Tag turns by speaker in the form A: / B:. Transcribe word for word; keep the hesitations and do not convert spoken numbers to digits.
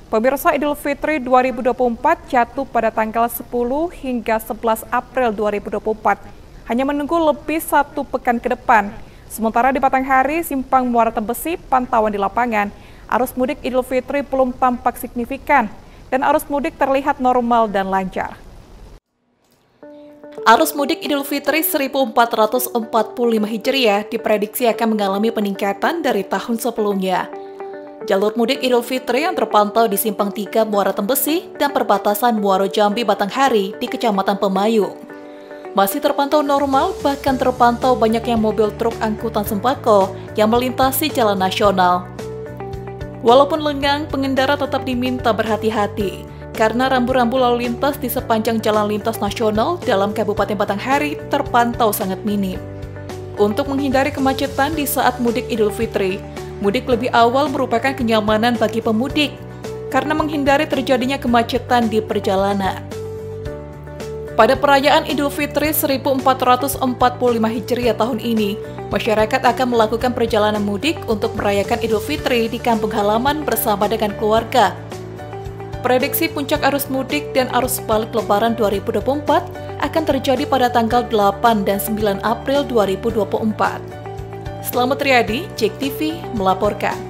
A: Pemirsa, Idul Fitri dua ribu dua puluh empat jatuh pada tanggal sepuluh hingga sebelas April dua ribu dua puluh empat. Hanya menunggu lebih satu pekan ke depan. Sementara di Batanghari, Simpang Muara Tembesi, pantauan di lapangan, arus mudik Idul Fitri belum tampak signifikan dan arus mudik terlihat normal dan lancar. Arus mudik Idul Fitri seribu empat ratus empat puluh lima Hijriah diprediksi akan mengalami peningkatan dari tahun sebelumnya. Jalur mudik Idul Fitri yang terpantau di Simpang tiga Muara Tembesi dan perbatasan Muaro Jambi Batanghari di Kecamatan Pemayu masih terpantau normal, bahkan terpantau banyaknya mobil truk angkutan sembako yang melintasi jalan nasional. Walaupun lengang, pengendara tetap diminta berhati-hati karena rambu-rambu lalu lintas di sepanjang jalan lintas nasional dalam Kabupaten Batanghari terpantau sangat minim. Untuk menghindari kemacetan di saat mudik Idul Fitri, mudik lebih awal merupakan kenyamanan bagi pemudik karena menghindari terjadinya kemacetan di perjalanan. Pada perayaan Idul Fitri seribu empat ratus empat puluh lima Hijriah tahun ini, masyarakat akan melakukan perjalanan mudik untuk merayakan Idul Fitri di kampung halaman bersama dengan keluarga. Prediksi puncak arus mudik dan arus balik Lebaran dua ribu dua puluh empat akan terjadi pada tanggal delapan dan sembilan April dua ribu dua puluh empat. Selamat Riyadi, Jek T V melaporkan.